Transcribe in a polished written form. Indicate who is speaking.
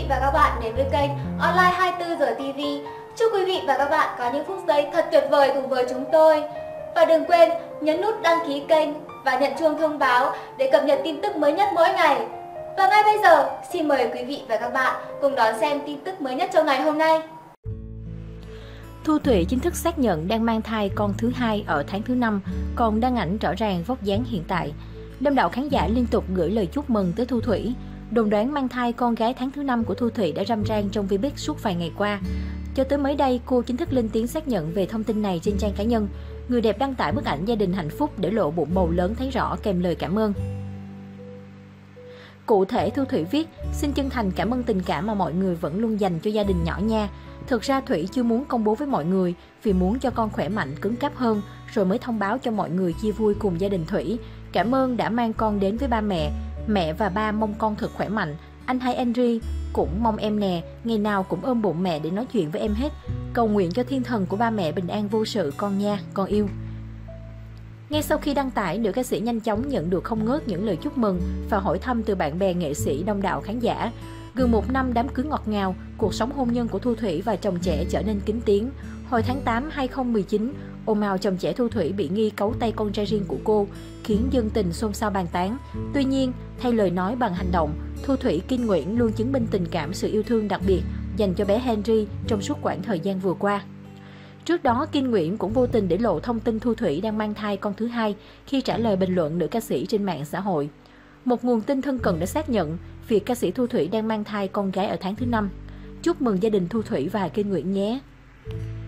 Speaker 1: và các bạn đến với kênh Online 24 giờ TV. Chúc quý vị và các bạn có những phút giây thật tuyệt vời cùng với chúng tôi. Và đừng quên nhấn nút đăng ký kênh và nhận chuông thông báo để cập nhật tin tức mới nhất mỗi ngày. Và ngay bây giờ, xin mời quý vị và các bạn cùng đón xem tin tức mới nhất trong ngày hôm nay.
Speaker 2: Thu Thủy chính thức xác nhận đang mang thai con thứ hai ở tháng thứ 5, còn đăng ảnh rõ ràng vóc dáng hiện tại. Đông đảo khán giả liên tục gửi lời chúc mừng tới Thu Thủy. Đồn đoán mang thai con gái tháng thứ 5 của Thu Thủy đã râm ran trong Vbiz suốt vài ngày qua. Cho tới mới đây, cô chính thức lên tiếng xác nhận về thông tin này trên trang cá nhân. Người đẹp đăng tải bức ảnh gia đình hạnh phúc để lộ bụng bầu lớn thấy rõ kèm lời cảm ơn. Cụ thể, Thu Thủy viết, xin chân thành cảm ơn tình cảm mà mọi người vẫn luôn dành cho gia đình nhỏ nha. Thực ra Thủy chưa muốn công bố với mọi người vì muốn cho con khỏe mạnh, cứng cáp hơn, rồi mới thông báo cho mọi người chia vui cùng gia đình Thủy. Cảm ơn đã mang con đến với ba mẹ. Mẹ và ba mong con thật khỏe mạnh. Anh hai Henry cũng mong em nè, ngày nào cũng ôm bụng mẹ để nói chuyện với em hết. Cầu nguyện cho thiên thần của ba mẹ bình an vô sự con nha, con yêu. Ngay sau khi đăng tải, nữ ca sĩ nhanh chóng nhận được không ngớt những lời chúc mừng và hỏi thăm từ bạn bè nghệ sĩ, đông đảo khán giả. Gần một năm đám cưới ngọt ngào, cuộc sống hôn nhân của Thu Thủy và chồng trẻ trở nên kín tiếng. Hồi tháng 8 2019, ồn ào chồng trẻ Thu Thủy bị nghi cấu tay con trai riêng của cô, khiến dân tình xôn xao bàn tán. Tuy nhiên, thay lời nói bằng hành động, Thu Thủy Kinh Nguyễn luôn chứng minh tình cảm, sự yêu thương đặc biệt dành cho bé Henry trong suốt quãng thời gian vừa qua. Trước đó, Kinh Nguyễn cũng vô tình để lộ thông tin Thu Thủy đang mang thai con thứ hai khi trả lời bình luận nữ ca sĩ trên mạng xã hội. Một nguồn tin thân cận đã xác nhận việc ca sĩ Thu Thủy đang mang thai con gái ở tháng thứ 5. Chúc mừng gia đình Thu Thủy và Kinh Nguyễn nhé!